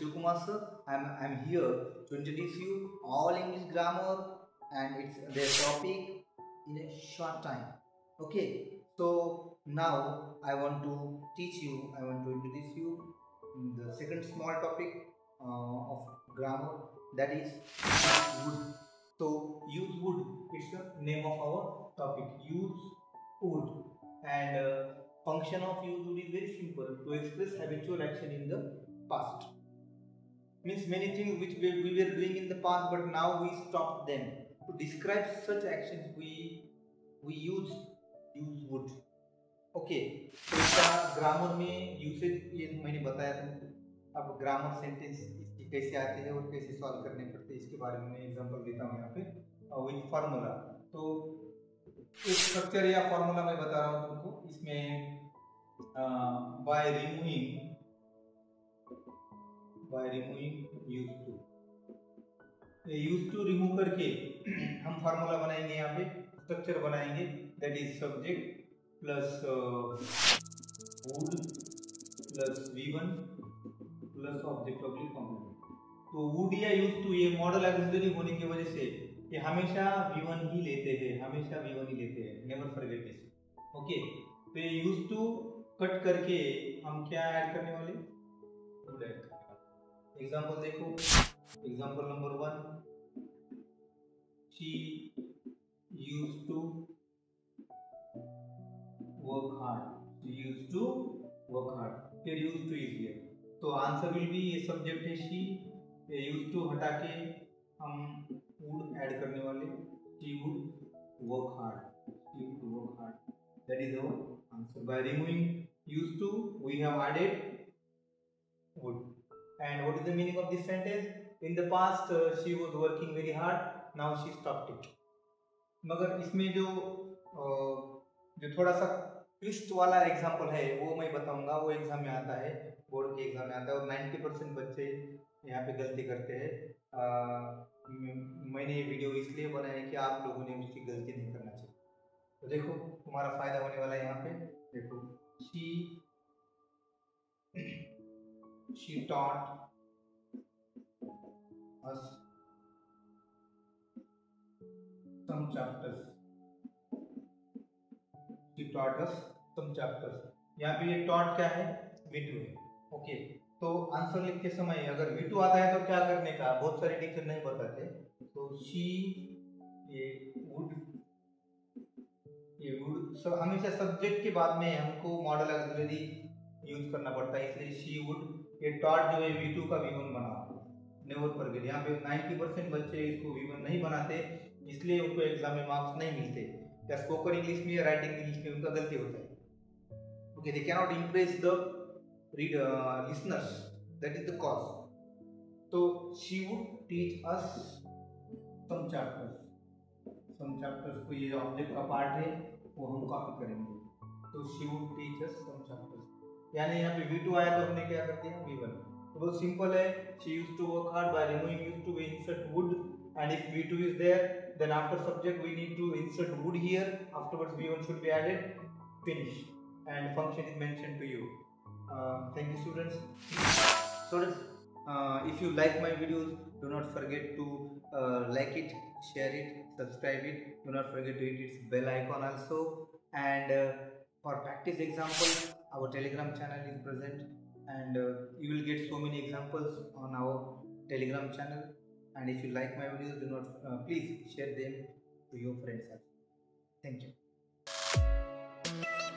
Shivakumar sir. I'm here to introduce you all English grammar and it's their topic in a short time. Okay, so now I want to introduce you the second small topic of grammar, that is would. So use would, it's the name of our topic. Use would, and function of use would is very simple: to express habitual action in the past. Means many things which we were doing in the past, but now we stopped them. To describe such actions, we use would. Okay, तो इसका grammar में usage ये मैंने बताया तुमको. अब grammar sentence इसकी कैसे आते हैं और कैसे सॉल्व करने पड़ते हैं इसके बारे में मैं एग्जांपल देता हूँ यहाँ पे विथ फार्मूला. तो एक स्ट्रक्चर या फार्मूला मैं बता रहा हूँ तुमको. इसमें by removing use to remove करके हम फार्मूला बनाएंगे. यहाँ पे स्ट्रक्चर बनाएंगे, that is subject plus would plus V1 plus object object complement. तो would या यूज टू ये मॉडल ऑक्सिलरी होने की वजह से ये हमेशा V1 ही लेते हैं, नेवर फॉरगेट दिस. ओके, तो ये यूज टू कट करके हम क्या ऐड करने वाले, would ऐड करने वाले. एग्जांपल देखो, example number 1, she used to work hard. She used to work hard. Here used to is here. तो आंसर विल बी, ये सब्जेक्ट है she, ये used to हटा के हम would ऐड करने वाले. She would work hard. That is our answer. By removing used to, we have added would. And what is the meaning of this sentence? In the past she was working very hard. Now she stopped it. मगर इसमें जो थोड़ा सा twist वाला example है वो मैं बताऊंगा. वो एग्जाम में आता है, बोर्ड के एग्जाम में आता है, और 90% बच्चे यहाँ पे गलती करते हैं. मैंने ये वीडियो इसलिए बनाया है कि आप लोगों ने उसकी गलती नहीं करना चाहिए. तो देखो, तुम्हारा फायदा होने वाला है यहाँ पे. देखो, she taught us some chapters. यहाँ पे ये taught क्या है, V2 है. ओके, तो आंसर लिखते समय अगर V2 आता है तो क्या करने का, बहुत सारे टीचर नहीं बताते. तो she, ये would हमेशा सब्जेक्ट के बाद में हमको मॉडल ऑक्सिलरी यूज करना पड़ता है, इसलिए she would. ये taught जो है V2 का V1 बना, नेवर फॉरगेट. यहाँ पे 90% बच्चे इसको V1 नहीं बनाते, इसलिए उनको एग्जाम में मार्क्स नहीं मिलते. या स्पोकन इंग्लिश में या राइटिंग इंग्लिश में उनका गलती होता है. Okay, they can not impress the listeners, that is the cause. तो she would teach us some chapters को, ये ऑब्जेक्ट का पार्ट है वो हम कॉपी करेंगे. तो she would teach us some chapters, यानी यहाँ पे V2 आया तो हमने क्या कर दिया, V1. तो बहुत सिंपल है. She used to work hard. By removing used to we insert would, and if V2 is there, then after subject we need to insert would here. Afterwards V1 should be added. Finish. And function is mentioned to you. Thank you, students. If you like my videos, do not forget to like it, share it, subscribe it. Do not forget to hit its bell icon also. And for practice examples, our Telegram channel is present, and you will get so many examples on our Telegram channel. And if you like my videos, do not please share them to your friends. Thank you.